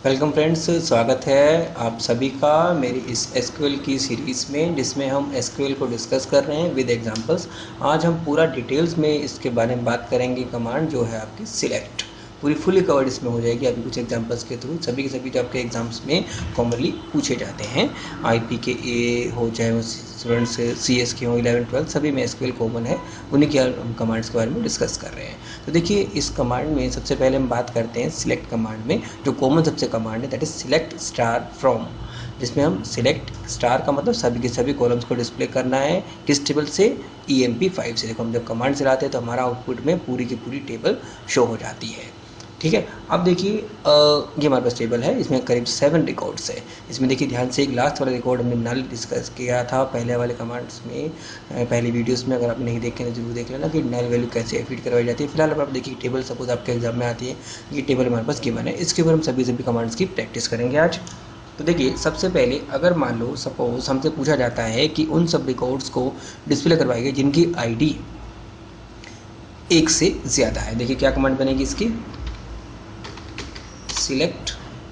Welcome friends, स्वागत है आप सभी का मेरी इस एसक्यूएल की सीरीज़ में, जिसमें हम एसक्यूएल को डिस्कस कर रहे हैं विद एग्जांपल्स। आज हम पूरा डिटेल्स में इसके बारे में बात करेंगे। कमांड जो है आपकी सिलेक्ट पूरी फुली कवर्ड इसमें हो जाएगी आपकी कुछ एग्जांपल्स के थ्रू। सभी के सभी जो आपके एग्जाम्स में कॉमनली पूछे जाते हैं, आईपी के ए हो चाहे स्टूडेंट्स सीएस के हो 11 12 सभी में एसक्यूएल कॉमन है। उन्हीं के हम कमांड्स के बारे में डिस्कस कर रहे हैं। तो देखिए, इस कमांड में सबसे पहले हम बात करते हैं सिलेक्ट कमांड में। जो कॉमन सबसे कमांड है that is select star from, जिसमें हम सिलेक्ट स्टार का मतलब सभी के सभी कॉलम्स को डिस्प्ले करना है किस टेबल से, EMP5 से। देखो, हम जब कमांड चलाते हैं तो हमारा आउटपुट में पूरी की पूरी टेबल शो हो जाती है। ठीक है, अब देखिए ये हमारे पास टेबल है, इसमें करीब 7 रिकॉर्ड्स है। इसमें देखिए ध्यान से, एक लास्ट वाला रिकॉर्ड हमने नल डिस्कस किया था पहले वाले कमांड्स में, पहली वीडियोस में। अगर आप नहीं देखें तो जरूर देख लेना कि नल वैल्यू कैसे फीड करवाई जाती है। फिलहाल अब आप देखिए टेबल सपोज आपके एग्जाम में आती है, ये टेबल हमारे पास गिवन है, इसके ऊपर हम सभी कमांड्स की प्रैक्टिस करेंगे आज। तो देखिए, सबसे पहले अगर मान लो सपोज हमसे पूछा जाता है कि उन सब रिकॉर्ड्स को डिस्प्ले करवाइए जिनकी ID 1 से ज़्यादा है। देखिए क्या कमांड बनेगी इसकी, सिलेक्ट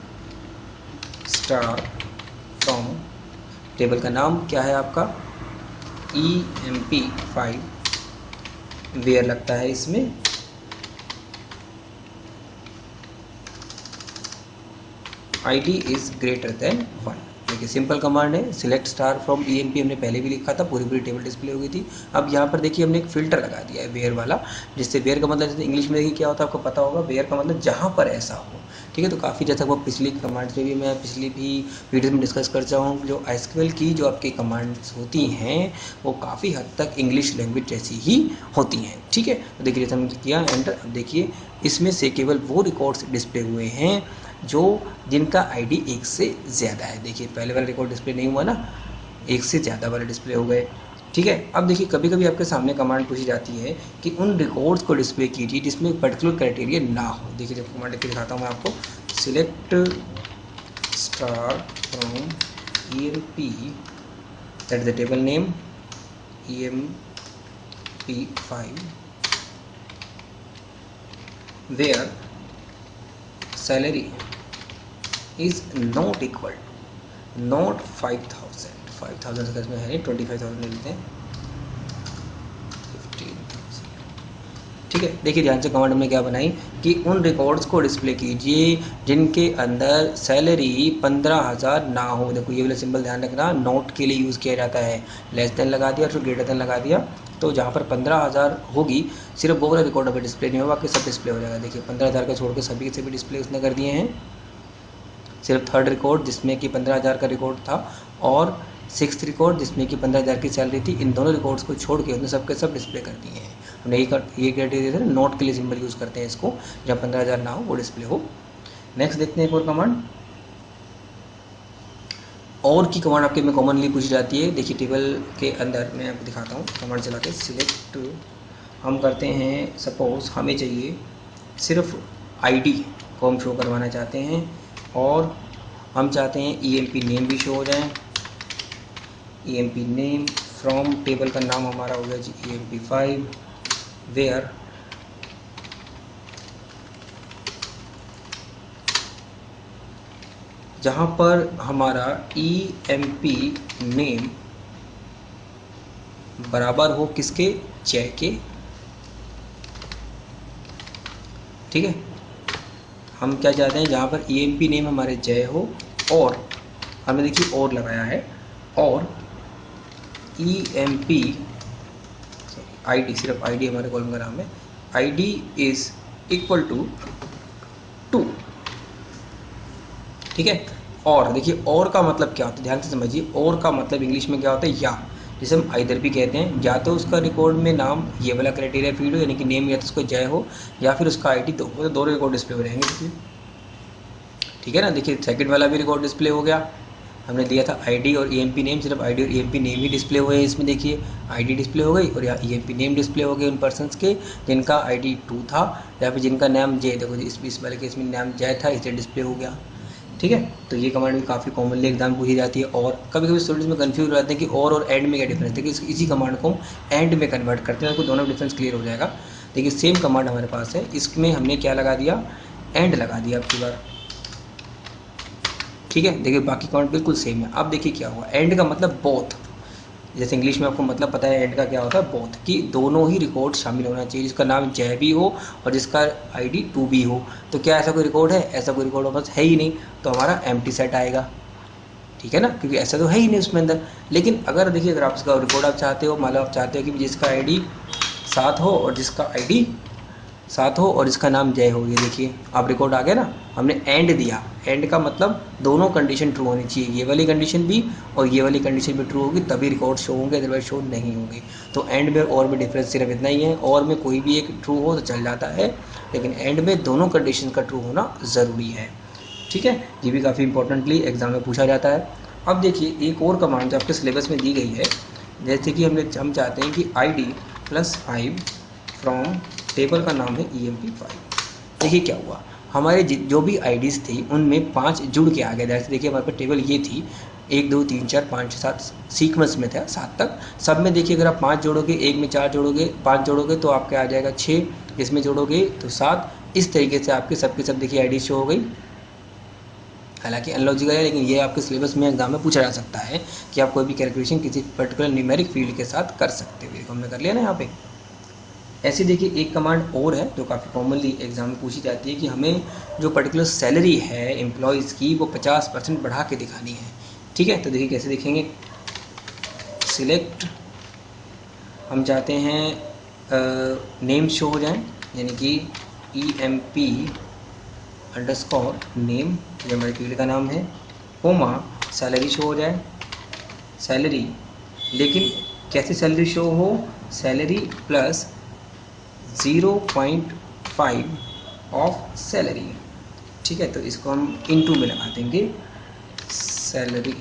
स्टार फ्रॉम, टेबल का नाम क्या है आपका, EMP5, वेयर लगता है इसमें ID इज ग्रेटर देन 1। देखिए सिंपल कमांड है, सिलेक्ट स्टार फ्रॉम EMP हमने पहले भी लिखा था, पूरी पूरी टेबल डिस्प्ले हो गई थी। अब यहाँ पर देखिए हमने एक फिल्टर लगा दिया है वेयर वाला, जिससे वेयर का मतलब, जैसे इंग्लिश में देखिए क्या होता है आपको पता होगा, वेयर का मतलब जहाँ पर ऐसा हो। ठीक है, तो काफ़ी जैसा वो पिछली कमांड्स में भी मैं पिछली भी वीडियो में डिस्कस कर चुका हूँ, जो एसक्यूएल की जो आपकी कमांड्स होती हैं वो काफ़ी हद तक इंग्लिश लैंग्वेज जैसी ही होती हैं। ठीक है, तो देखिए जैसे हमने किया एंटर, अब देखिए इसमें से केवल वो रिकॉर्ड्स डिस्प्ले हुए हैं जो जिनका ID 1 से ज़्यादा है। देखिए पहले वाला रिकॉर्ड डिस्प्ले नहीं हुआ ना, 1 से ज़्यादा वाले डिस्प्ले हो गए। ठीक है, अब देखिए कभी कभी आपके सामने कमांड पूछी जाती है कि उन रिकॉर्ड्स को डिस्प्ले कीजिए जिसमें पर्टिकुलर क्राइटेरिया ना हो। देखिए जब कमांड लिख के दिखाता हूँ मैं आपको, select star from EMP, that is the table name EMP5, where salary is not equal, not 5000 का इसमें है, 25,000 ले लेते हैं, 15,000। ठीक है, देखिए ध्यान से कमांड हमने क्या बनाई कि उन रिकॉर्ड्स को डिस्प्ले कीजिए जिनके अंदर सैलरी 15,000 ना हो। देखो ये वाला सिंबल ध्यान रखना, नोट के लिए यूज़ किया जाता है, लेस देन लगा दिया और ग्रेटर देन लगा दिया। तो जहाँ पर 15,000 होगी सिर्फ वो वाला रिकॉर्ड अभी डिस्प्ले नहीं होगा, बाकी सब डिस्प्ले हो जाएगा। देखिए 15,000 का छोड़ के सभी के सभी डिस्प्ले उसने कर दिए हैं। सिर्फ थर्ड रिकॉर्ड जिसमें कि 15,000 का रिकॉर्ड था और 6th रिकॉर्ड जिसमें कि 15,000 की सैलरी थी, इन दोनों रिकॉर्ड्स को छोड़ के उसने सब के सब डिस्प्ले कर दिए हैं। हमने ये क्राइटेरिया था, नोट के लिए सिंबल यूज़ करते हैं इसको, जब 15,000 ना हो वो डिस्प्ले हो। नेक्स्ट देखते हैं एक और कमांड, और की कमांड आपके में कॉमनली पूछी जाती है। देखिए टेबल के अंदर मैं आपको दिखाता हूँ कमांड चला के, सिलेक्ट हम करते हैं, सपोज हमें चाहिए सिर्फ ID को हम शो करवाना चाहते हैं और हम चाहते हैं EMP नेम भी शो हो जाए। EMP नेम फ्रॉम, टेबल का नाम हमारा हो गया जी EMP5, वेयर जहाँ पर हमारा EMP नेम बराबर हो किसके, जय के। ठीक है, हम क्या चाहते हैं जहाँ पर EMP नेम हमारे जय हो, और हमने देखिए और लगाया है, और EMP ID, सिर्फ ID हमारे कॉलम का नाम है, ID इज इक्वल टू 2। ठीक है, और देखिए और का मतलब क्या होता है, ध्यान से समझिए, और का मतलब इंग्लिश में क्या होता है, या, जिसे हम आइदर भी कहते हैं, या तो उसका रिकॉर्ड में नाम ये वाला क्राइटेरिया फीड हो, यानी कि नेम या तो उसको जय हो, या फिर उसका ID दो, तो दोनों रिकॉर्ड डिस्प्ले हो रहेंगे। देखिए ठीक है ना, देखिए सेकंड वाला भी रिकॉर्ड डिस्प्ले हो गया, हमने दिया था ID और EMP नेम, सिर्फ ID और EMP नेम ही डिस्प्ले हुए हैं इसमें। देखिए ID डिस्प्ले हो गई और यहाँ EMP नेम डिस्प्ले हो गए उन पर्सन्स के जिनका ID 2 था, या फिर जिनका नाम जय, देखो इस वाले केस में नाम जय था इसलिए डिस्प्ले हो गया। ठीक है, तो ये कमांड भी काफ़ी कॉमनली एग्जाम पूछी जाती है। और कभी कभी स्टूडेंट्स में कंफ्यूज हो जाते हैं कि और एंड में क्या डिफरेंस है। देखिए इसी कमांड को एंड में कन्वर्ट करते हैं, आपको दोनों डिफरेंस क्लियर हो जाएगा। देखिए सेम कमांड हमारे पास है, इसमें हमने क्या लगा दिया, एंड लगा दिया आपकी बार। ठीक है, देखिए बाकी कमांड बिल्कुल सेम है। अब देखिए क्या हुआ, एंड का मतलब बोथ, जैसे इंग्लिश में आपको मतलब पता है एंड का क्या होता है, बोथ, कि दोनों ही रिकॉर्ड शामिल होना चाहिए, जिसका नाम जय भी हो और जिसका आईडी 2 भी हो। तो क्या ऐसा कोई रिकॉर्ड है? ऐसा कोई रिकॉर्ड बस है ही नहीं, तो हमारा एम्प्टी सेट आएगा, ठीक है ना, क्योंकि ऐसा तो है ही नहीं उसमें अंदर। लेकिन अगर देखिए, अगर आप इसका रिकॉर्ड आप चाहते हो, मान लो आप चाहते हो कि जिसका आईडी 7 हो और जिसका आईडी 7 हो और इसका नाम जय हो, ये देखिए आप रिकॉर्ड आ गया ना, हमने एंड दिया। एंड का मतलब दोनों कंडीशन ट्रू होनी चाहिए, ये वाली कंडीशन भी और ये वाली कंडीशन भी ट्रू होगी, तभी रिकॉर्ड शो होंगे, अदरवाइज शो नहीं होंगे। तो एंड में और में डिफरेंस सिर्फ इतना ही है, और में कोई भी एक ट्रू हो तो चल जाता है, लेकिन एंड में दोनों कंडीशन का ट्रू होना ज़रूरी है, ठीक है। ये भी काफ़ी इंपॉर्टेंटली एग्जाम में पूछा जाता है। अब देखिए एक और कमांड जो आपके सिलेबस में दी गई है, जैसे कि हम चाहते हैं कि ID +5 फ्रॉम टेबल का नाम है EMP5। देखिए क्या हुआ, हमारे जो भी IDs थी उनमें 5 जुड़ के आ गए। जैसे देखिए हमारे पास टेबल ये थी 1 2 3 4 5 6 7 सीक्वेंस में था 7 तक। सब में देखिए अगर आप 5 जोड़ोगे, एक में 4 जोड़ोगे, 5 जोड़ोगे तो आपके आ जाएगा 6, इसमें जोड़ोगे तो 7। इस तरीके से आपके सब के सब देखिए ID शो हो गई। हालांकि अनलॉजिकल है, लेकिन ये आपके सिलेबस में एग्जाम में पूछा जा सकता है कि आप कोई भी कैलकुलेशन किसी पर्टिकुलर न्यूमेरिक फील्ड के साथ कर सकते हो। हमने कर लिया ना यहाँ पे। ऐसे देखिए एक कमांड और है जो काफ़ी कॉमनली एग्जाम में पूछी जाती है कि हमें जो पर्टिकुलर सैलरी है एम्प्लॉयज़ की वो 50% बढ़ा के दिखानी है, ठीक है। तो देखिए कैसे देखेंगे, सिलेक्ट, हम चाहते हैं नेम शो हो जाए, यानी कि EMP अंडरस्कोर नेम, ये हमारे फील्ड का नाम है, कोमा सैलरी शो हो जाए, सैलरी, लेकिन कैसे सैलरी शो हो, सैलरी प्लस 0.5 ऑफ सैलरी, ठीक है। तो इसको हम इनटू में लगा देंगे, सैलरी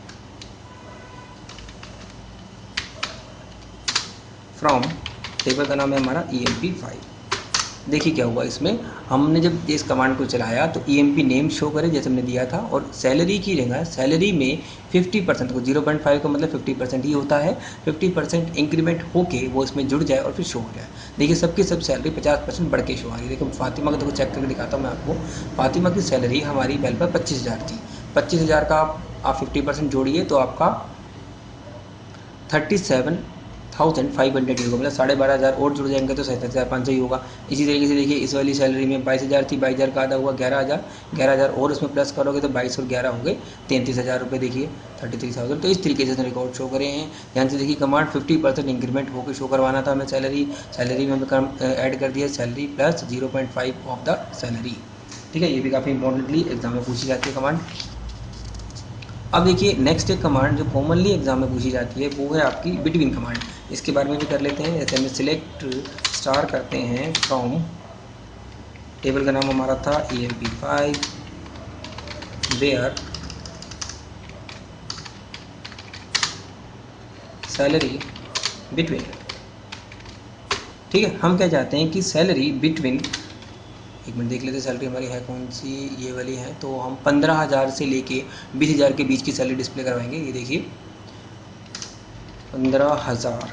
फ्रॉम टेबल का नाम है हमारा EMP5। देखिए क्या हुआ, इसमें हमने जब इस कमांड को चलाया तो EMP नेम शो करे जैसे हमने दिया था, और सैलरी की जगह सैलरी में 50% को 0.5 का मतलब 50% ही होता है, 50% इंक्रीमेंट होके वो इसमें जुड़ जाए और फिर शो हो जाए। देखिए सबकी सब सैलरी 50% बढ़ के शो आ रही है। देखो फातिमा का, देखो चेक करके दिखाता हूँ मैं आपको। फातिमा की सैलरी हमारी बेल पर 25,000 थी, 25,000 का आप 50% जोड़िए तो आपका 37,500 ही होगा, मतलब 12,500 और जुड़ जाएंगे तो 37,500 ही होगा। इसी तरीके से देखिए इस वाली सैलरी में 22,000 थी, 22,000 का आधा हुआ 11,000, 11,000 और उसमें प्लस करोगे तो 22 और 11 हो गए 33,000 रुपये, देखिए 33,000। तो इस तरीके से रिकॉर्ड शो करे हैं। ध्यान से देखिए कमांड 50% इंक्रीमेंट होकर शो करवाना था हमें सैलरी, सैलरी में हमें ऐड कर दिया salary plus 0.5 of the salary, ठीक है। ये भी काफ़ी इंपॉर्टेंटली एग्जाम में पूछी जाती है कमांड। अब देखिए नेक्स्ट एक कमांड जो कॉमनली एग्जाम में पूछी जाती है वो है आपकी बिटवीन कमांड। इसके बारे में भी कर लेते हैं। जैसे हमें सिलेक्ट स्टार करते हैं फ्रॉम, टेबल का नाम हमारा था EMP5 वेयर सैलरी बिटवीन, ठीक है। हम क्या चाहते हैं कि सैलरी बिटवीन, एक मिनट देख लेते हैं सैलरी हमारी है कौन सी, ये वाली है। तो हम 15,000 से लेके 20,000 के बीच की सैलरी डिस्प्ले करवाएंगे। ये देखिए 15,000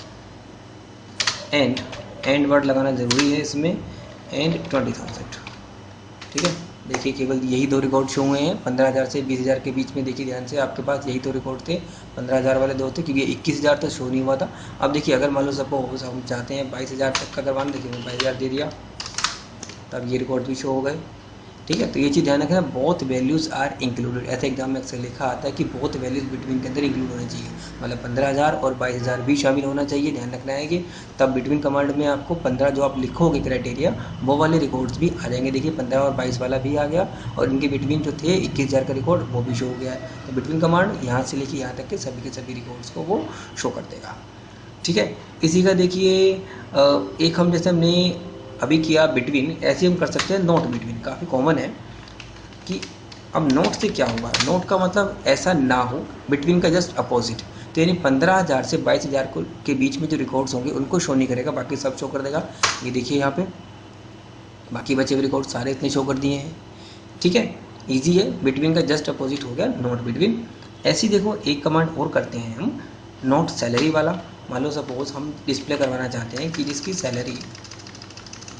एंड वर्ड लगाना ज़रूरी है इसमें, एंड 20,000, ठीक है। देखिए केवल यही दो रिकॉर्ड शो हुए हैं 15,000 से 20,000 के बीच में। देखिए ध्यान से आपके पास यही दो रिकॉर्ड थे, 15,000 वाले दो थे, क्योंकि 21,000 तो शो नहीं हुआ था। अब देखिए अगर मान लो सपोज हम चाहते हैं 22,000 तक का करवाना, देखिए मैं 22,000 दे दिया, तब ये रिकॉर्ड भी शो हो गए, ठीक है। तो ये चीज़ ध्यान रखना, बोथ वैल्यूज़ आर इंक्लूडेड। ऐसे एग्जाम में अक्सर लिखा आता है कि बोथ वैल्यूज़ बिटवीन के अंदर इंक्लूड होना चाहिए, मतलब 15,000 और 22,000 भी शामिल होना चाहिए। ध्यान रखना है कि तब बिटवीन कमांड में आपको 15 जो आप लिखोगे क्राइटेरिया, वो वाले रिकॉर्ड्स भी आ जाएंगे। देखिए 15 और 22 वाला भी आ गया, और इनके बिटवीन जो थे 21,000 का रिकॉर्ड वो भी शो हो गया है। तो बिटवीन कमांड यहाँ से लेके यहाँ तक के सभी रिकॉर्ड्स को वो शो कर देगा, ठीक है। इसी का देखिए एक हम जैसे हमने अभी किया बिटवीन, ऐसे हम कर सकते हैं नोट बिटवीन, काफ़ी कॉमन है कि अब नोट से क्या होगा, नोट का मतलब ऐसा ना हो, बिटवीन का जस्ट अपोजिट। तो यानी 15,000 से 22,000 को के बीच में जो रिकॉर्ड्स होंगे उनको शो नहीं करेगा, बाकी सब शो कर देगा। ये देखिए यहाँ पे बाकी बचे हुए रिकॉर्ड सारे इतने शो कर दिए हैं, ठीक है। ईजी है, बिटवीन का जस्ट अपोजिट हो गया नोट बिटवीन। ऐसी देखो एक कमांड और करते हैं हम, नोट सैलरी वाला। मान लो सपोज हम डिस्प्ले करवाना चाहते हैं कि जिसकी salary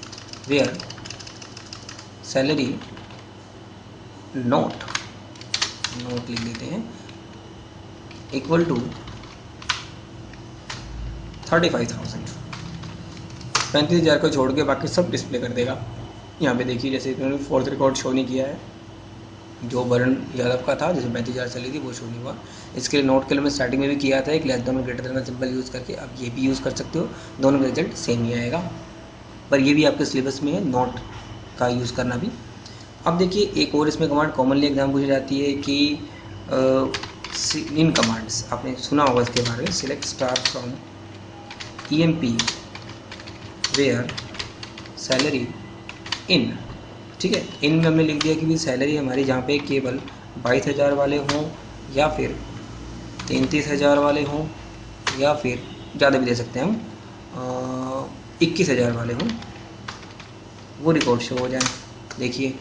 where salary not not लिख लेते हैं, इक्वल टू 35,000। 35,000 को छोड़ के बाकी सब डिस्प्ले कर देगा। यहाँ पे देखिए जैसे इन्होंने फोर्थ रिकॉर्ड शो नहीं किया है, जो वरुण यादव का था, जैसे 35,000 चली थी वो शो नहीं हुआ। इसके लिए नोट के लिए मैं स्टार्टिंग में भी किया था, एक लेस देन और ग्रेटर देन का सिंबल यूज़ करके, अब ये भी यूज़ कर सकते हो, दोनों का रिजल्ट सेम ही आएगा। पर ये भी आपके सिलेबस में है नोट का यूज़ करना भी। अब देखिए एक और इसमें कमांड कॉमनली एग्जाम पूछी जाती है कि इन कमांड्स आपने सुना होगा इसके बारे में, select star from EMP where salary in. ठीक है, इन में हमने लिख दिया कि भी सैलरी हमारी जहाँ पे केवल 22,000 वाले हों, या फिर 33,000 वाले हों, या फिर ज़्यादा भी दे सकते हैं हम 21,000 वाले हों, वो रिकॉर्ड शो हो जाए। देखिए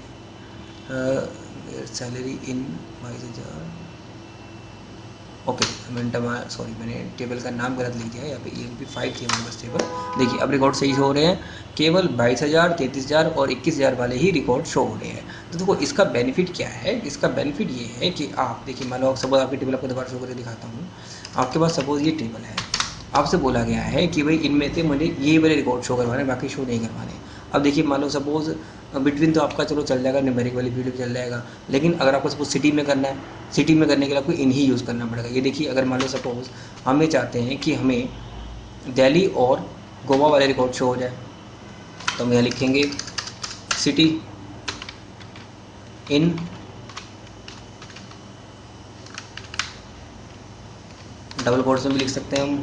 सैलरी इन 22,000, ओके मैंने टेबल का नाम गलत लिख दिया है, यहाँ पे EMP 5 थी हमारे पास टेबल। देखिए अब रिकॉर्ड सही हो रहे हैं, केवल 22,000, 33,000 और 21,000 वाले ही रिकॉर्ड शो हो रहे हैं। तो देखो इसका बेनिफिट क्या है, इसका बेनिफिट ये है कि आप देखिए, मान लो सपोज आपकी टेबल आपको दोबारा शो करके दिखाता हूँ। आपके पास सपोज ये टेबल है, आपसे बोला गया है कि भाई इनमें से मुझे ये वाले रिकॉर्ड शो करवाने, बाकी शो नहीं करवाने। अब देखिए मान लो सपोज बिटवीन तो आपका चलो चल जाएगा, न्यूमेरिक वाली वीडियो चल जाएगा, लेकिन अगर आपको सपोज सिटी में करना है, सिटी में करने के लिए आपको इन ही यूज़ करना पड़ेगा। ये देखिए अगर मान लो सपोज हम ये चाहते हैं कि हमें दिल्ली और गोवा वाले रिकॉर्ड शो हो जाए, तो हम यहाँ लिखेंगे सिटी इन डबल कोट्स में भी लिख सकते हैं हम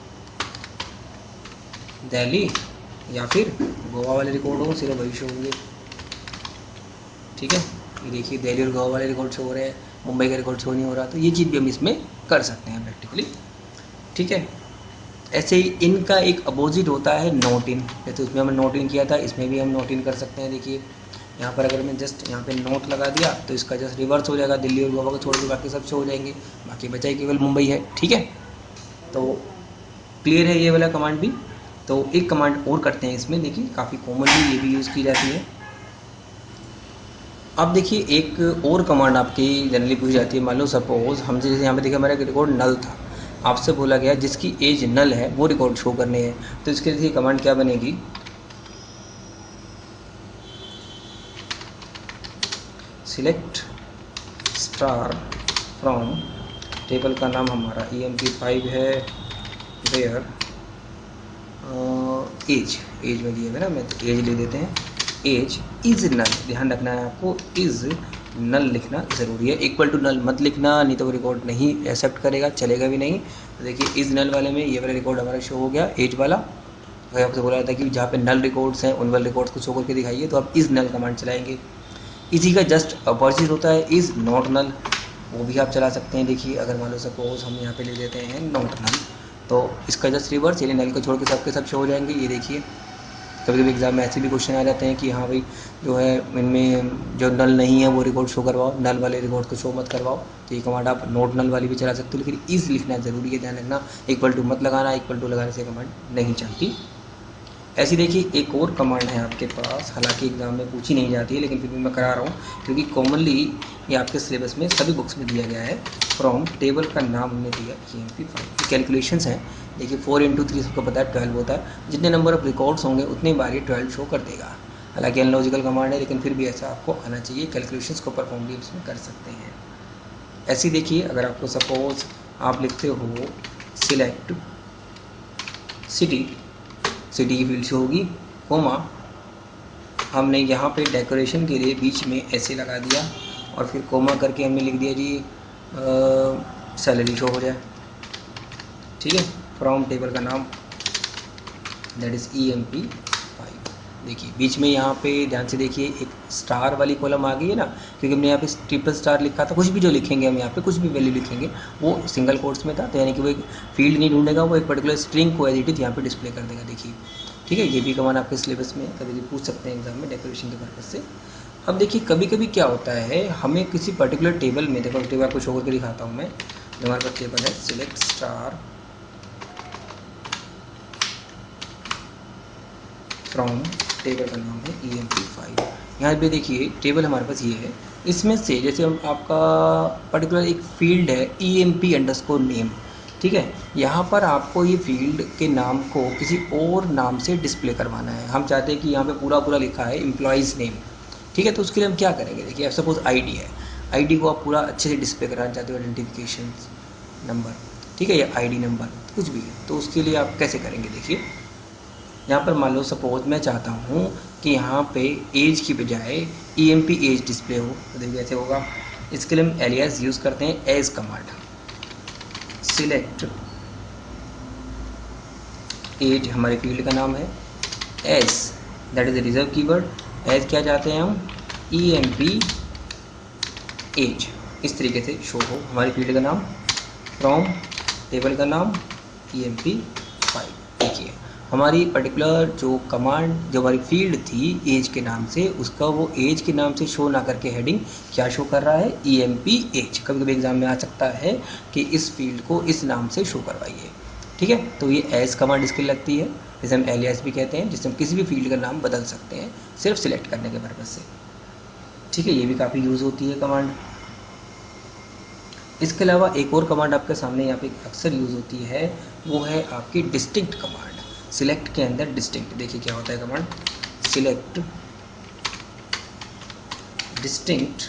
दिल्ली, या फिर गोवा वाले रिकॉर्ड हो सिर्फ वही शो होंगे। ठीक है, ये देखिए दिल्ली और गोवा वाले रिकॉर्ड शो हो रहे हैं, मुंबई का रिकॉर्ड शो नहीं हो रहा, तो ये चीज़ भी हम इसमें कर सकते हैं प्रैक्टिकली। ठीक है, ऐसे ही इनका एक अपोजिट होता है नोट इन, जैसे उसमें हमने नोट इन किया था, इसमें भी हम नोट इन कर सकते हैं। देखिए यहाँ पर अगर मैं जस्ट यहाँ पे नोट लगा दिया तो इसका जस्ट रिवर्स हो जाएगा, दिल्ली और गोवा को छोड़ के बाकी सब शो हो जाएंगे, बाकी बचा ही केवल मुंबई है। ठीक है, तो क्लियर है ये वाला कमांड भी। तो एक कमांड और करते हैं इसमें, देखिए काफ़ी कॉमनली ये भी यूज़ की जाती है। अब देखिए एक और कमांड आपकी जनरली पूछी जाती है, मान लो सपोज हमसे जैसे यहाँ पे देखिए हमारा रिकॉर्ड नल था, आपसे बोला गया जिसकी एज नल है वो रिकॉर्ड शो करने हैं, तो इसके लिए कमांड क्या बनेगी, सिलेक्ट स्टार फ्रॉम, टेबल का नाम हमारा EMP 5 है, वेयर एज में दिया है ना, मैं तो एज ले देते हैं, एज इज नल, ध्यान रखना है आपको, इज नल लिखना ज़रूरी है, इक्वल टू नल मत लिखना, नहीं तो वो रिकॉर्ड नहीं एक्सेप्ट करेगा, चलेगा भी नहीं। तो देखिए इज नल वाले में ये वाला रिकॉर्ड हमारा शो हो गया, एज वाला। अगर आपसे बोला था कि जहाँ पे नल रिकॉर्ड्स हैं उन वाले रिकॉर्ड्स को शो करके दिखाइए, तो आप इज नल कमांड चलाएंगे। इसी का जस्ट अपोजिट होता है इज नॉट नल, वो भी आप चला सकते हैं। देखिए अगर मान लो सपोज हम यहाँ पे ले लेते हैं नॉट नल, तो इसका जस्ट रिवर्स, यानी नल को छोड़ के सबके सब शो हो जाएंगे। ये देखिए कभी कभी एग्जाम में ऐसे भी क्वेश्चन आ जाते हैं कि हाँ भाई जो है इनमें जो नल नहीं है वो रिकॉर्ड शो करवाओ, नल वाले रिकॉर्ड को शो मत करवाओ। तो ये कमांड आप नोट नल वाली भी चला सकते हो, लेकिन इज लिखना ज़रूरी है, ध्यान रखना, इक्वल टू मत लगाना, इक्वल टू लगाने से कमांड नहीं चलती। ऐसी देखिए एक और कमांड है आपके पास, हालांकि एग्जाम में पूछी नहीं जाती है, लेकिन फिर भी मैं करा रहा हूँ क्योंकि कॉमनली ये आपके सिलेबस में सभी बुक्स में दिया गया है। फ्रॉम टेबल का नाम हमने दिया EMP 5, कैलकुलेशंस हैं। देखिए 4 × 3 सबको पता है 12 होता है, जितने नंबर ऑफ रिकॉर्ड्स होंगे उतनी बार ये 12 शो कर देगा। हालांकि अनलॉजिकल कमांड है, लेकिन फिर भी ऐसा आपको आना चाहिए, कैलकुलेशंस को परफॉर्म भी इसमें कर सकते हैं। ऐसी देखिए अगर आपको सपोज आप लिखते हो सिलेक्ट सिटी, सिटी की फील्ड शो होगी, कोमा हमने यहाँ पे डेकोरेशन के लिए बीच में ऐसे लगा दिया और फिर कोमा करके हमने लिख दिया जी सैलरी शो हो जाए। ठीक है, फ्रॉम टेबल का नाम दैट इज़ EMP 5। देखिए बीच में यहाँ पे ध्यान से देखिए एक स्टार वाली कॉलम आ गई है ना, क्योंकि हमने यहाँ पे ट्रिपल स्टार लिखा था। कुछ भी जो लिखेंगे हम यहाँ पे कुछ भी वैल्यू लिखेंगे वो सिंगल कोट्स में था, तो यानी कि वो एक फील्ड नहीं ढूंढेगा, वो एक पर्टिकुलर स्ट्रिंग को एज इट इज यहाँ पे डिस्प्ले कर देगा। देखिए ठीक है, ये भी कमांड आपके सिलेबस में कभी भी पूछ सकते हैं एग्जाम में डेकोरेशन के पर्पज से। अब देखिए कभी कभी क्या होता है, हमें किसी पर्टिकुलर टेबल में, देखो टेबल आपको शो करके दिखाता हूँ मैं, जो हमारे पास टेबल है सिलेक्ट स्टार फ्रॉम, टेबल का नाम है EMP 5। यहाँ पे देखिए टेबल हमारे पास ये है, इसमें से जैसे हम आपका पर्टिकुलर एक फील्ड है EMP_name, ठीक है, यहाँ पर आपको ये फील्ड के नाम को किसी और नाम से डिस्प्ले करवाना है। हम चाहते हैं कि यहाँ पे पूरा पूरा लिखा है एम्प्लॉयज़ नेम, ठीक है, तो उसके लिए हम क्या करेंगे, देखिए सपोज ID है, ID को आप पूरा अच्छे से डिस्प्ले कराना चाहते हो, आइडेंटिफिकेशन नंबर, ठीक है, या ID नंबर कुछ भी है, तो उसके लिए आप कैसे करेंगे, देखिए यहाँ पर मान लो सपोज मैं चाहता हूँ कि यहाँ पे एज की बजाय EMP एज डिस्प्ले हो, तो देखिए कैसे होगा। इसके लिए हम एलियास यूज़ करते हैं एज कमांड, सिलेक्ट एज हमारे फील्ड का नाम है, as that is the reserved keyword, as क्या चाहते हैं हम EMP एज, इस तरीके से शो हो हमारे फील्ड का नाम, फ्रॉम टेबल का नाम EMP5। देखिए हमारी पर्टिकुलर जो कमांड जो हमारी फील्ड थी एज के नाम से, उसका वो एज के नाम से शो ना करके हेडिंग क्या शो कर रहा है, EMP एज। कभी कभी एग्जाम में आ सकता है कि इस फील्ड को इस नाम से शो करवाइए, ठीक है, तो ये एज कमांड इसके लगती है, जिसे हम एलियास भी कहते हैं, जिससे हम किसी भी फील्ड का नाम बदल सकते हैं सिर्फ सिलेक्ट करने के पर्पज़ से, ठीक है, ये भी काफ़ी यूज़ होती है कमांड। इसके अलावा एक और कमांड आपके सामने यहाँ पे अक्सर यूज़ होती है, वो है आपकी डिस्टिंक्ट कमांड, सिलेक्ट के अंदर डिस्टिंक्ट। देखिए क्या होता है कमांड, सिलेक्ट डिस्टिंक्ट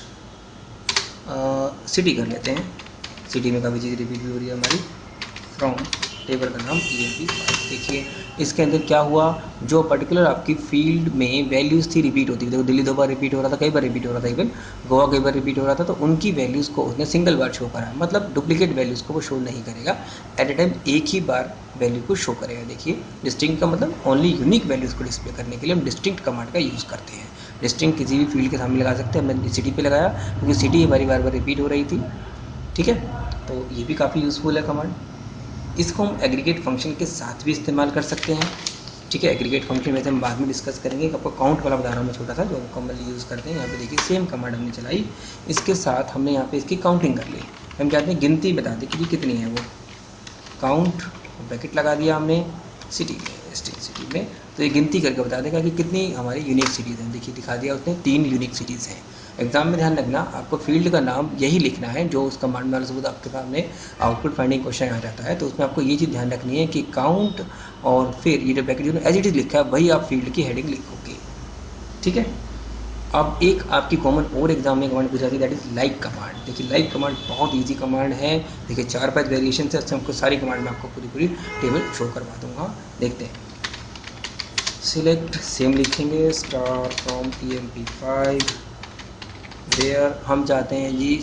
सिटी कर लेते हैं, सिटी में काफ़ी चीज़ रिपीट भी हो रही है हमारी, फ्रॉम टेबल का नाम EMP5। देखिए इसके अंदर क्या हुआ, जो पर्टिकुलर आपकी फील्ड में वैल्यूज़ थी रिपीट होती थी, देखो दिल्ली 2 बार रिपीट हो रहा था, कई बार रिपीट हो रहा था, इवन गोवा कई बार रिपीट हो रहा था, तो उनकी वैल्यूज़ को उसने सिंगल बार शो करा, मतलब डुप्लीकेट वैल्यूज़ को वो शो नहीं करेगा, एट ए टाइम एक ही बार वैल्यू को शो करेगा। देखिए डिस्टिंक्ट का मतलब ओनली यूनिक वैल्यूज़ को डिस्प्ले करने के लिए हम डिस्टिंक्ट कमांड का यूज़ करते हैं। डिस्टिंक्ट किसी भी फील्ड के सामने लगा सकते हैं, हमने सिटी पे लगाया क्योंकि सिटी हमारी बार बार रिपीट हो रही थी, ठीक है, तो ये भी काफ़ी यूज़फुल है कमांड। इसको हम एग्रीगेट फंक्शन के साथ भी इस्तेमाल कर सकते हैं, ठीक है, एग्रीगेट फंक्शन वैसे हम बाद में डिस्कस करेंगे, आपको काउंट वाला बता रहा हूँ मैं छोटा सा जो हम कॉमनली यूज़ करते हैं। यहाँ पे देखिए सेम कमांड हमने चलाई, इसके साथ हमने यहाँ पे इसकी काउंटिंग कर ली, हम चाहते हैं गिनती बता दें कि कितनी है, वो काउंट ब्रैकेट लगा दिया हमने सिटी में, तो ये गिनती करके बता देगा कि कितनी हमारी यूनिक सिटीज़ हैं। देखिए दिखा दिया उसने 3 यूनिक सिटीज़ हैं। एग्जाम में ध्यान रखना, आपको फील्ड का नाम यही लिखना है जो उस कमांड में सबूत आपके सामने आउटपुट फाइंडिंग क्वेश्चन आ जाता है, तो उसमें आपको ये चीज़ ध्यान रखनी है कि काउंट और फिर ये जो ब्रैकेट जो एज इट इज़ लिखा है वही आप फील्ड की हेडिंग लिखोगे, ठीक है। अब एक आपकी कॉमन और एग्जाम में कमांड पूछा जाती है, दैट इज़ लाइक कमांड। देखिए लाइक कमांड बहुत ईजी कमांड है, देखिए 4-5 वेरिएशन से आपको सारी कमांड में आपको पूरी टेबल शो करवा दूंगा। देखते हैं, सिलेक्ट सेम लिखेंगे, स्टार फ्रॉम EMP5 देयर, हम चाहते हैं जी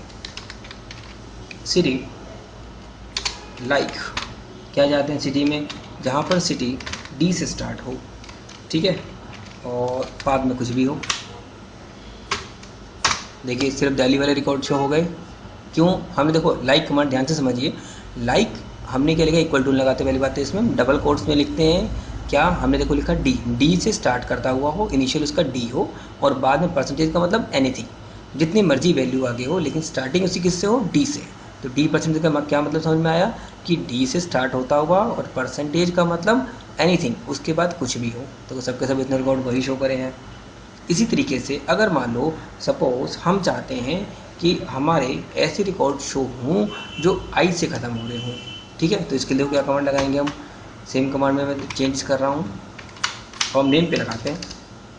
सिटी लाइक, क्या चाहते हैं सिटी में, जहाँ पर सिटी D से स्टार्ट हो, ठीक है, और बाद में कुछ भी हो। देखिए सिर्फ दिल्ली वाले रिकॉर्ड शो हो गए, क्यों, हमने देखो लाइक कमांड ध्यान से समझिए, लाइक हमने क्या लिखा, इक्वल टू लगाते, पहली बात है इसमें हम डबल कोट्स में लिखते हैं, क्या हमने देखो लिखा D से स्टार्ट करता हुआ हो, इनिशियल उसका D हो, और बाद में परसेंटेज का मतलब एनीथिंग, जितनी मर्जी वैल्यू आगे हो, लेकिन स्टार्टिंग उसी किससे हो, D से। तो D परसेंटेज का क्या मतलब समझ में आया कि D से स्टार्ट होता हुआ और परसेंटेज का मतलब एनीथिंग, उसके बाद कुछ भी हो, तो सबके सब इतने रिकॉर्ड वही शो करे हैं। इसी तरीके से अगर मान लो सपोज हम चाहते हैं कि हमारे ऐसे रिकॉर्ड शो हों जो I से ख़त्म हो रहे हों, ठीक है, तो इसके लिए क्या कमांड लगाएंगे हम, सेम कमांड में मैं चेंज कर रहा हूँ, और हम नेम पे लगाते हैं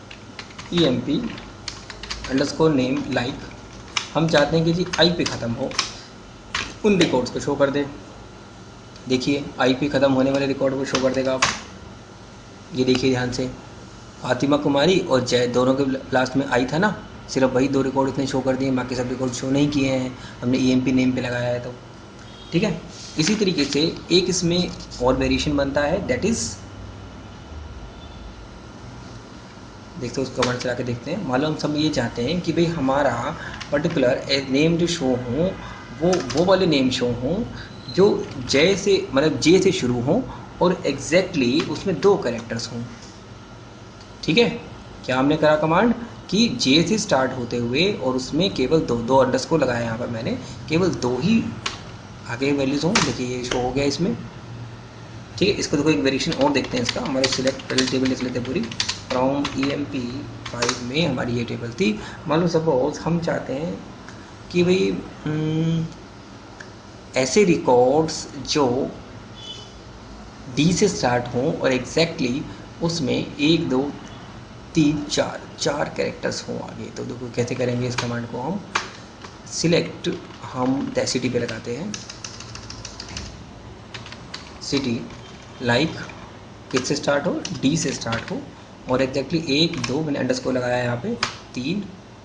EMP_name लाइक, हम चाहते हैं कि जी I पे ख़त्म हो, उन रिकॉर्ड्स को शो कर दे। देखिए I पे ख़त्म होने वाले रिकॉर्ड को शो कर देगा आप, ये देखिए ध्यान से, फातिमा कुमारी और जय दोनों के लास्ट में I था ना, सिर्फ वही 2 रिकॉर्ड इसने शो कर दिए, बाकी सब रिकॉर्ड शो नहीं किए हैं, हमने EMP नेम पे लगाया है तो, ठीक है। इसी तरीके से एक इसमें और वेरिएशन बनता है, दैट इज़, देखते हैं उस कमांड चला के देखते हैं। मान लो हम सब ये चाहते हैं कि भाई हमारा पर्टिकुलर नेम जो शो हों वो वाले नेम शो हों जो जय से मतलब जे से शुरू हों और एग्जैक्टली उसमें 2 कैरेक्टर्स हों, ठीक है। क्या हमने करा कमांड कि जे से स्टार्ट होते हुए और उसमें केवल 2 अंडरस्कोर लगाया, यहाँ पर मैंने केवल 2 ही आगे वैल्यूज़ हों। देखिए ये शो हो गया इसमें, ठीक है। इसको देखो एक वेरिएशन और देखते हैं इसका, हमारे सिलेक्ट पहले टेबल लिख लेते हैं पूरी, फ्रॉम EMP5 में हमारी ये टेबल थी। मान लो सपोज हम चाहते हैं कि भाई ऐसे रिकॉर्ड्स जो डी से स्टार्ट हों और एग्जैक्टली उसमें 1 2 3 4 कैरेक्टर्स हों आगे। तो देखो कैसे करेंगे इस कमांड को हम सिलेक्ट, हम सिटी पे लगाते हैं सिटी लाइक किस से स्टार्ट हो, डी से स्टार्ट हो और एग्जैक्टली 1 2 मैंने अंडरस्कोर लगाया यहाँ पे 3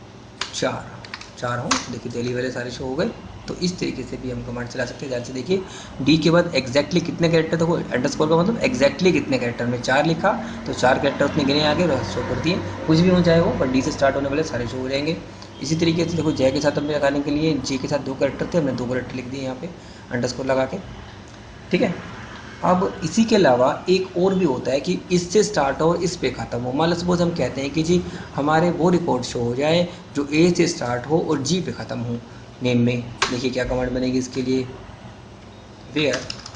4 हो। देखिए दिल्ली वाले सारे शो हो गए। तो इस तरीके से भी हम कमांड चला सकते हैं। ध्यान से देखिए डी के बाद एग्जैक्टली कितने कैरेक्टर, देखो अंडरस्कोर का मतलब एग्जैक्टली कितने कैरेक्टर में 4 लिखा तो 4 कैरेक्टर उसने गिने आगे और शो कर दिए। कुछ भी हो चाहे वो, पर डी से स्टार्ट होने वाले सारे शो हो जाएंगे। इसी तरीके से देखो जय के साथ हमने लगाने के लिए जे के साथ 2 कैरेक्टर थे, हमने 2 कैरेक्टर लिख दिए यहाँ पे अंडरस्कोर लगा के। ठीक है, अब इसी के अलावा एक और भी होता है कि इससे स्टार्ट हो और इस पे ख़त्म हो। मान लो सपोज हम कहते हैं कि जी हमारे वो रिकॉर्ड शो हो जाए जो ए से स्टार्ट हो और जी पे ख़त्म हो नेम में। देखिए क्या कमांड बनेगी इसके लिए, वेयर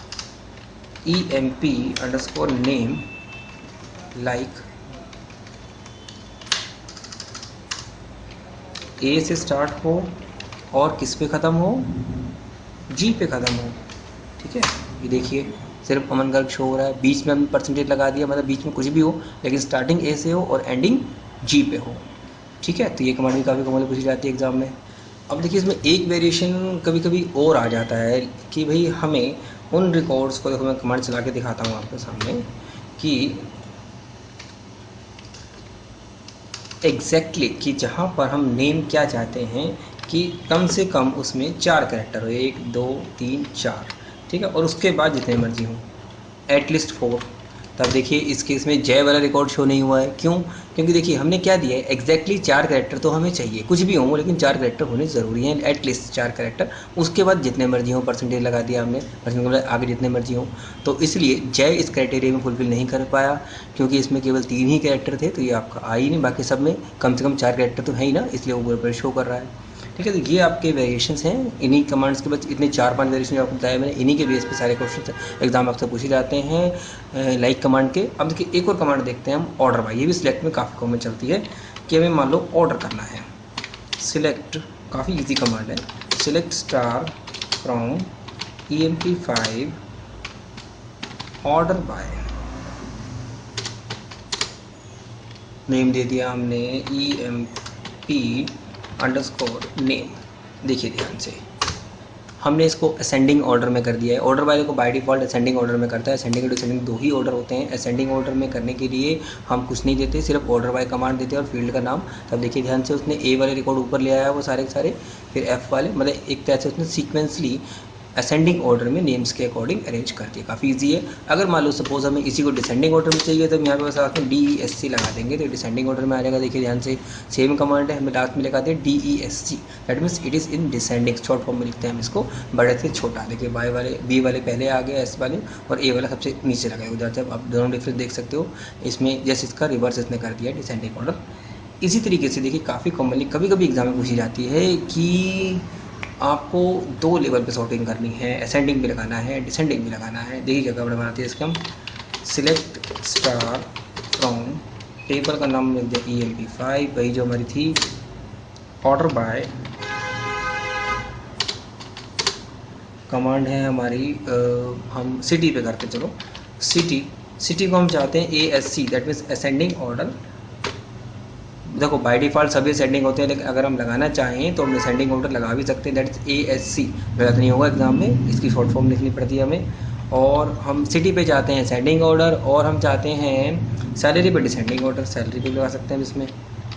EMP_name लाइक ए से स्टार्ट हो और किस पे ख़त्म हो, जी पे ख़त्म हो। ठीक है, ये देखिए सिर्फ अमन गर्ग शो हो रहा है, बीच में हमने परसेंटेज लगा दिया, मतलब बीच में कुछ भी हो लेकिन स्टार्टिंग ए से हो और एंडिंग जी पे हो। ठीक है, तो ये कमांड भी काफ़ी कमाल पूछी जाती है एग्जाम में। अब देखिए इसमें एक वेरिएशन कभी कभी और आ जाता है कि भाई हमें उन रिकॉर्ड्स को, देखो मैं कमांड चला के दिखाता हूँ आपके सामने कि एग्जैक्टली कि जहाँ पर हम नेम क्या चाहते हैं कि कम से कम उसमें 4 कैरेक्टर हो, 1 2 3 4। ठीक है, और उसके बाद जितने मर्जी हों एटलीस्ट 4। तब देखिए इस केस में जय वाला रिकॉर्ड शो नहीं हुआ है। क्यों? क्योंकि देखिए हमने क्या दिया है, एग्जैक्टली 4 कैरेक्टर तो हमें चाहिए, कुछ भी हों लेकिन 4 कैरेक्टर होने ज़रूरी हैं, एटलीस्ट 4 कैरेक्टर। उसके बाद जितने मर्जी हों परसेंटेज लगा दिया हमने, परसेंटेज मतलब आगे जितने मर्जी हों। तो इसलिए जय इस क्राइटेरिया में फुलफिल नहीं कर पाया क्योंकि इसमें केवल 3 ही कैरेक्टर थे, तो ये आपका आ ही नहीं। बाकी सब में कम से कम 4 कैरेक्टर तो है ही ना, इसलिए वो पर शो कर रहा है। ठीक है, तो ये आपके वेरिएशंस हैं इन्हीं कमांड्स के बाद। इतने 4-5 वेरिएशन आपको बताया मैंने, इन्हीं के बेस पे सारे क्वेश्चन एग्जाम आपसे पूछे जाते हैं लाइक कमांड के। अब देखिए एक और कमांड देखते हैं हम, ऑर्डर बाय। ये भी सिलेक्ट में काफ़ी कॉमन चलती है कि हमें मान लो ऑर्डर करना है। सिलेक्ट काफ़ी इजी कमांड है, select star from EMP5 order by, name दे दिया हमने EMP_name। देखिए ध्यान से हमने इसको असेंडिंग ऑर्डर में कर दिया है। ऑर्डर बाय को बाय डिफ़ॉल्ट असेंडिंग ऑर्डर में करता है। असेंडिंग और डिसेंडिंग 2 ही ऑर्डर होते हैं। असेंडिंग ऑर्डर में करने के लिए हम कुछ नहीं देते, सिर्फ ऑर्डर बाय कमांड देते हैं और फील्ड का नाम। तब देखिए ध्यान से उसने ए वाले रिकॉर्ड ऊपर ले आया वो सारे के सारे, फिर एफ वाले, मतलब एक तरह से उसने सीक्वेंसली असेंडिंग ऑर्डर में नेम्स के अकॉर्डिंग अरेंज कर दिया। काफ़ी ईजी है। अगर मान लो सपोज हमें इसी को डिसेंडिंग ऑर्डर में चाहिए तो हम यहाँ पे बस साथ में DESC लगा देंगे तो डिसेंडिंग ऑर्डर में आ जाएगा। देखिए ध्यान से सेम कमांड है, हमें लास्ट में लगा दें DESC, that means it is in descending. Short form में लिखते हैं हम इसको, बड़े से छोटा। देखिए बाय वाले बी वाले पहले आ गए, एस वाले, और ए वाला सबसे नीचे लगाया हो जाता है। आप दोनों डिफरेंस देख सकते हो इसमें, जैसे इसका रिवर्स इसने कर दिया डिसेंडिंग ऑर्डर। इसी तरीके से देखिए काफ़ी कॉमनली कभी कभी एग्जाम में पूछी जाती है कि आपको 2 लेवल पे सॉर्टिंग करनी है, असेंडिंग भी लगाना है, डिसेंडिंग भी लगाना है। देखिए क्या कपड़ा बनाती है इसके हम, सिलेक्ट स्टार फ्रॉम, टेबल का नाम लिख दिया EMP5, वही जो हमारी थी, ऑर्डर बाय कमांड है हमारी। हम सिटी पे करते, चलो सिटी को हम चाहते हैं ASC, that means ascending order. देखो बाय डिफ़ॉल्ट सभी असेंडिंग होते हैं, लेकिन अगर हम लगाना चाहें तो हम असेंडिंग ऑर्डर लगा भी सकते हैं, दैट इज ASC। गलत नहीं होगा एग्जाम में, इसकी शॉर्ट फॉर्म लिखनी पड़ती है हमें। और हम सिटी पे चाहते हैं असेंडिंग ऑर्डर, और हम चाहते हैं सैलरी पे डिसेंडिंग ऑर्डर। सैलरी पे लगा सकते हैं इसमें,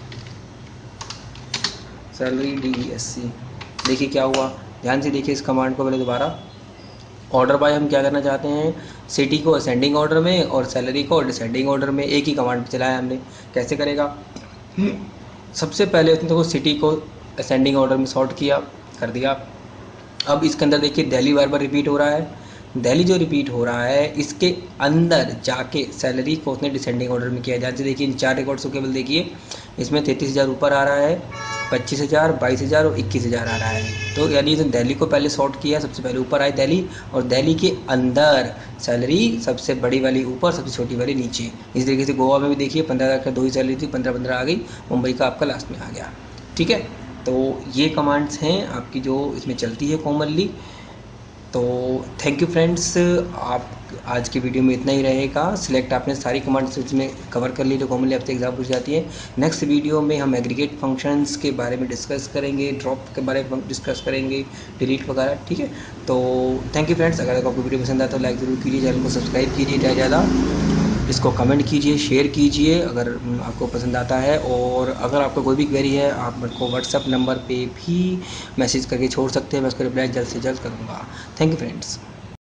सैलरी DESC। देखिए क्या हुआ, ध्यान से देखिए इस कमांड को पहले दोबारा। ऑर्डर बाय हम क्या करना चाहते हैं, सिटी को असेंडिंग ऑर्डर में और सैलरी को डिसेंडिंग ऑर्डर में। एक ही कमांड चलाया हमने, कैसे करेगा। सबसे पहले उसने देखो सिटी को असेंडिंग ऑर्डर में सॉर्ट किया, कर दिया। अब इसके अंदर देखिए दिल्ली बार बार रिपीट हो रहा है, दिल्ली जो रिपीट हो रहा है इसके अंदर जाके सैलरी को उसने डिसेंडिंग ऑर्डर में किया। जैसे देखिए इन 4 रिकॉर्ड्स को केवल देखिए, इसमें 33,000 ऊपर आ रहा है 25,000, 22,000 और 21,000 आ रहा है। तो यानी तो दिल्ली को पहले सॉर्ट किया, सबसे पहले ऊपर आई दिल्ली, और दिल्ली के अंदर सैलरी सबसे बड़ी वाली ऊपर, सबसे छोटी वाली नीचे। इस तरीके से गोवा में भी देखिए 15,000 का 2 ही सैलरी थी, 15 आ गई, मुंबई का आपका लास्ट में आ गया। ठीक है, तो ये कमांड्स हैं आपकी जो इसमें चलती है कॉमनली। तो थैंक यू फ्रेंड्स, आप आज की वीडियो में इतना ही रहेगा। सिलेक्ट आपने सारी कमांड्स इसमें कवर कर ली जो कॉमनली आपसे एग्जाम पूछ जाती है। नेक्स्ट वीडियो में हम एग्रीगेट फंक्शंस के बारे में डिस्कस करेंगे, ड्रॉप के बारे में डिस्कस करेंगे, डिलीट वगैरह। ठीक है, तो थैंक यू फ्रेंड्स। अगर आपको वीडियो पसंद आए तो लाइक ज़रूर कीजिए, चैनल को सब्सक्राइब कीजिए ज़्यादा, इसको कमेंट कीजिए, शेयर कीजिए अगर आपको पसंद आता है। और अगर आपको कोई भी क्वेरी है आप मेरे को व्हाट्सअप नंबर पे भी मैसेज करके छोड़ सकते हैं, मैं उसका रिप्लाई जल्द से जल्द करूँगा। Thank you friends.